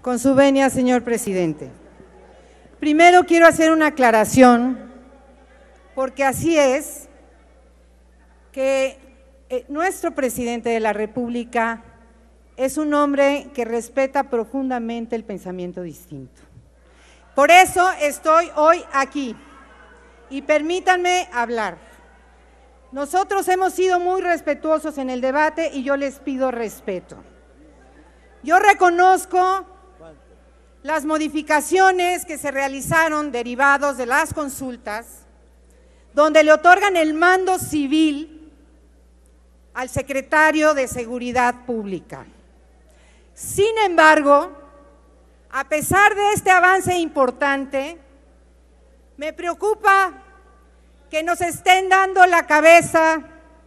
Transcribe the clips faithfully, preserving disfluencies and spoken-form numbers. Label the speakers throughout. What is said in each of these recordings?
Speaker 1: Con su venia, señor presidente. Primero quiero hacer una aclaración, porque así es que eh, nuestro presidente de la República es un hombre que respeta profundamente el pensamiento distinto. Por eso estoy hoy aquí y permítanme hablar. Nosotros hemos sido muy respetuosos en el debate y yo les pido respeto. Yo reconozco las modificaciones que se realizaron derivados de las consultas, donde le otorgan el mando civil al secretario de Seguridad Pública. Sin embargo, a pesar de este avance importante, me preocupa que nos estén dando la cabeza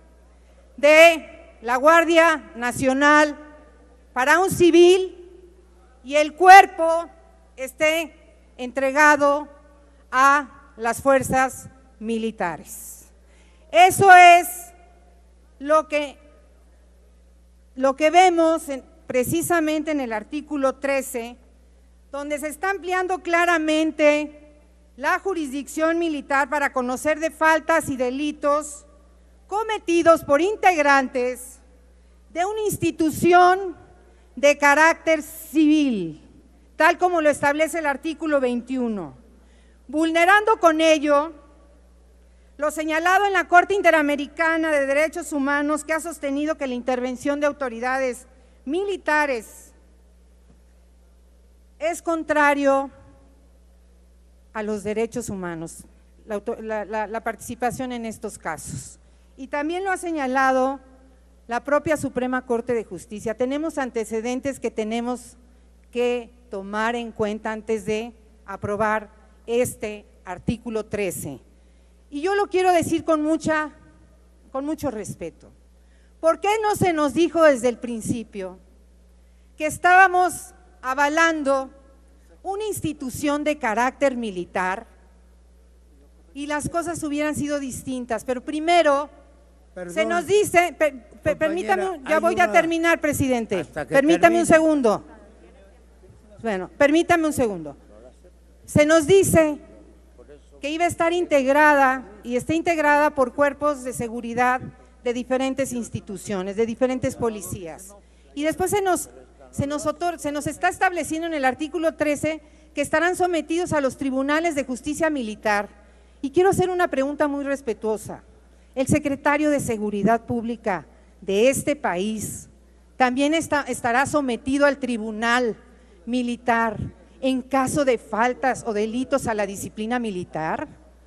Speaker 1: de la Guardia Nacional para un civil y el cuerpo esté entregado a las fuerzas militares. Eso es lo que, lo que vemos en, precisamente en el artículo trece, donde se está ampliando claramente la jurisdicción militar para conocer de faltas y delitos cometidos por integrantes de una institución de carácter civil, tal como lo establece el artículo veintiuno, vulnerando con ello lo señalado en la Corte Interamericana de Derechos Humanos, que ha sostenido que la intervención de autoridades militares es contrario a los derechos humanos, la, la, la, la participación en estos casos. Y también lo ha señalado la propia Suprema Corte de Justicia. Tenemos antecedentes que tenemos que tomar en cuenta antes de aprobar este artículo trece. Y yo lo quiero decir con, mucha, con mucho respeto. ¿Por qué no se nos dijo desde el principio que estábamos avalando una institución de carácter militar y las cosas hubieran sido distintas? Pero primero… Perdón, se nos dice, per, per, permítame, ya voy una, a terminar, presidente, permítame termine. un segundo, bueno, permítame un segundo. Se nos dice que iba a estar integrada y está integrada por cuerpos de seguridad de diferentes instituciones, de diferentes policías. Y después se nos, se nos, otor, se nos está estableciendo en el artículo trece que estarán sometidos a los tribunales de justicia militar. Y quiero hacer una pregunta muy respetuosa. El secretario de Seguridad Pública de este país también está, estará sometido al tribunal militar en caso de faltas o delitos a la disciplina militar.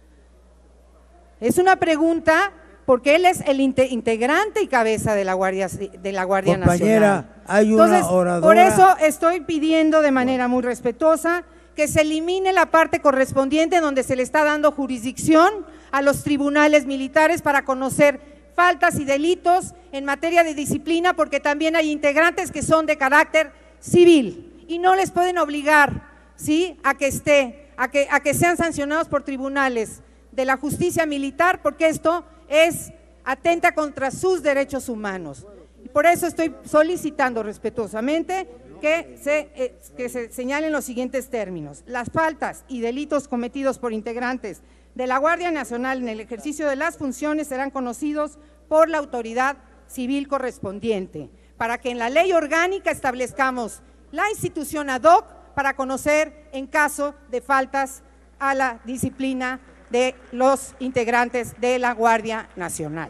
Speaker 1: Es una pregunta porque él es el integrante y cabeza de la Guardia, de la Guardia
Speaker 2: Compañera,
Speaker 1: Nacional.
Speaker 2: Hay una
Speaker 1: Entonces,
Speaker 2: oradora.
Speaker 1: por eso estoy pidiendo de manera muy respetuosa que se elimine la parte correspondiente donde se le está dando jurisdicción a los tribunales militares para conocer faltas y delitos en materia de disciplina, porque también hay integrantes que son de carácter civil y no les pueden obligar, ¿sí?, a que esté, a que, a que sean sancionados por tribunales de la justicia militar, porque esto es atenta contra sus derechos humanos. Y por eso estoy solicitando respetuosamente que se, eh, que se señalen los siguientes términos: las faltas y delitos cometidos por integrantes de la Guardia Nacional en el ejercicio de las funciones serán conocidos por la autoridad civil correspondiente, para que en la ley orgánica establezcamos la institución ad hoc para conocer en caso de faltas a la disciplina de los integrantes de la Guardia Nacional.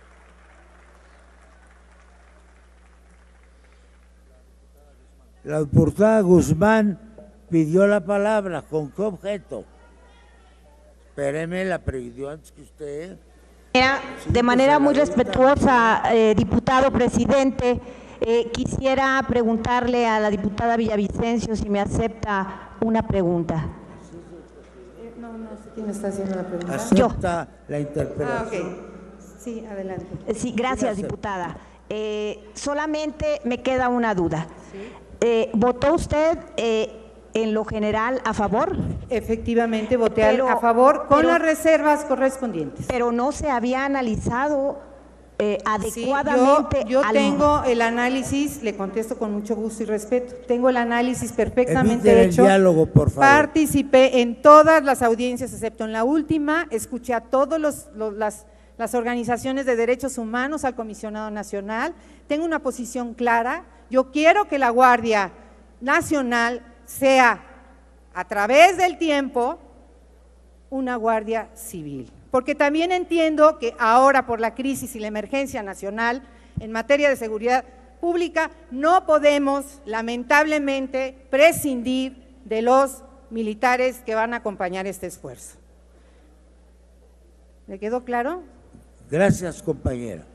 Speaker 2: La diputada Guzmán pidió la palabra. ¿Con qué objeto? Espéreme, la pidió antes que usted.
Speaker 3: De manera muy respetuosa, eh, diputado presidente, eh, quisiera preguntarle a la diputada Villavicencio si me acepta una pregunta.
Speaker 1: No, no sé quién está haciendo la pregunta.
Speaker 2: Acepta
Speaker 3: Yo.
Speaker 2: la interpelación.
Speaker 1: Ah, okay. Sí, adelante.
Speaker 3: Sí, gracias, diputada. Eh, solamente me queda una duda. ¿Sí? Eh, ¿Votó usted eh, en lo general a favor?
Speaker 1: Efectivamente, voté
Speaker 3: pero,
Speaker 1: a favor con
Speaker 3: pero,
Speaker 1: las reservas correspondientes.
Speaker 3: Pero no se había analizado eh,
Speaker 1: Sí,
Speaker 3: adecuadamente.
Speaker 1: yo, yo
Speaker 3: al-
Speaker 1: tengo el análisis, le contesto con mucho gusto y respeto, tengo el análisis perfectamente
Speaker 2: Eviten el
Speaker 1: hecho.
Speaker 2: diálogo, por favor.
Speaker 1: Participé en todas las audiencias, excepto en la última, escuché a todas las, las organizaciones de derechos humanos, al comisionado nacional, tengo una posición clara, yo quiero que la Guardia Nacional sea, a través del tiempo, una guardia civil. Porque también entiendo que ahora por la crisis y la emergencia nacional en materia de seguridad pública no podemos lamentablemente prescindir de los militares que van a acompañar este esfuerzo. ¿Le quedó claro?
Speaker 2: Gracias, compañera.